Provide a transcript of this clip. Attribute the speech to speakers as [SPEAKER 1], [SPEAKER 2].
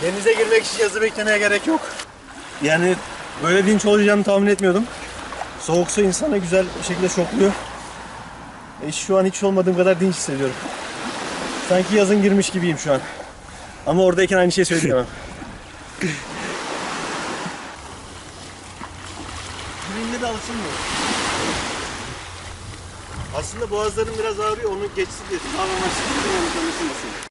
[SPEAKER 1] Denize girmek için yazı beklemeye gerek yok. Yani böyle dinç olacağını tahmin etmiyordum. Soğuk su insanı güzel bir şekilde şokluyor. Şu an hiç olmadığım kadar dinç hissediyorum. Sanki yazın girmiş gibiyim şu an. Ama oradayken aynı şeyi söyleyemem. Gününde de alışılmıyor. Aslında boğazlarım biraz ağrıyor, onu geçsin diye. Tamamen açık, yanlış anlaşılmasın.